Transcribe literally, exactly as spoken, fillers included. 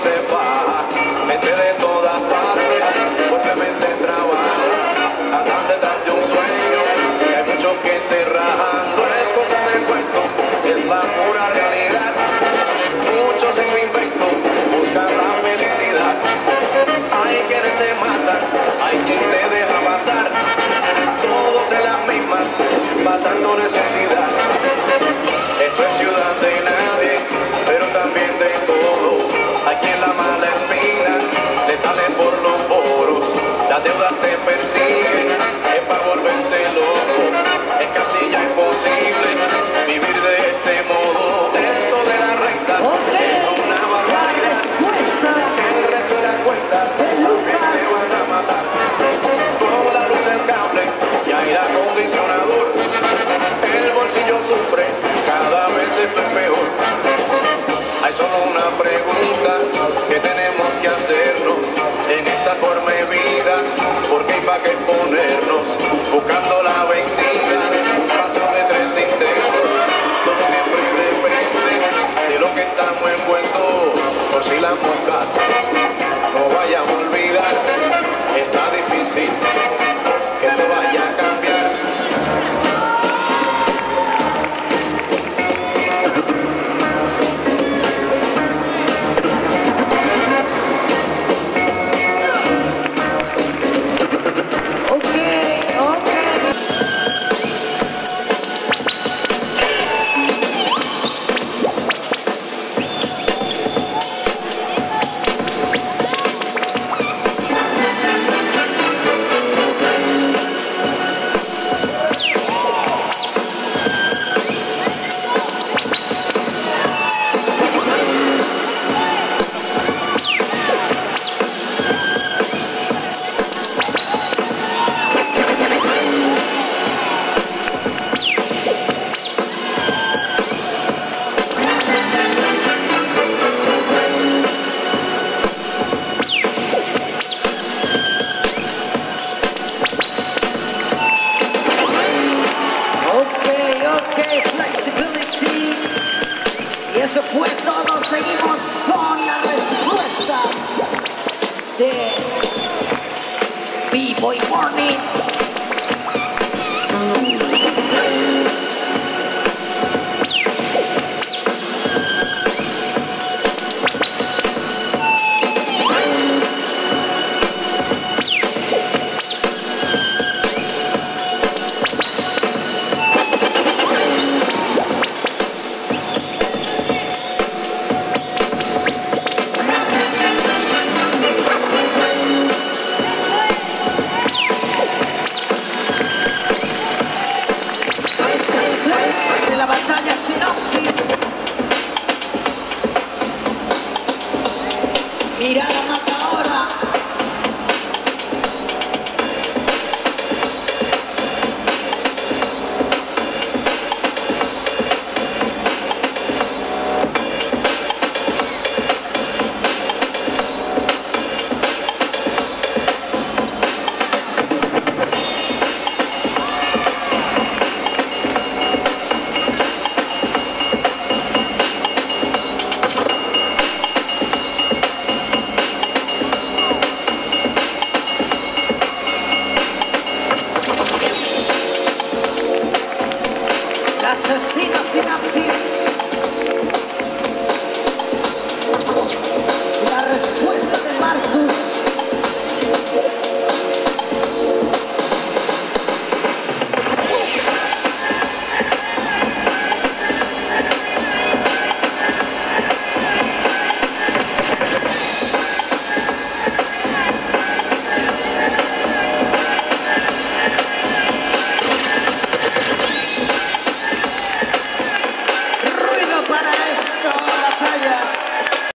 se baja, gente de todas partes, fuertemente trabaja, andan detrás de un sueño, y hay muchos que se rajan, no es cosa de cuento, es la pura realidad, muchos en su invento buscan la felicidad, hay quienes se matan, hay quien te deja pasar, todos en las mismas, pasando necesidad, esto es ciudad de nadie, pero también de todos, a quien la mala espina le sale por los poros, las deudas te persiguen, es para volverse loco, es casi ya imposible vivir de este modo, esto de la renta okay. Es una barbaridad, la respuesta el resto de las cuentas de Lucas te van a matar, con la luz el cable y aire acondicionador, el bolsillo sufre, cada vez esto es peor. Hay solo una pregunta que tenemos que hacernos en esta forma de vida, porque hay para qué ponernos buscando la vencida, un paso de tres intentos, todo siempre depende de lo que estamos envueltos, por si las moscas no vayamos a olvidar, está difícil que esto vaya a cambiar. Eso fue todo, seguimos con la respuesta de B-Boy Morning. Mirada matadora. Asesina sin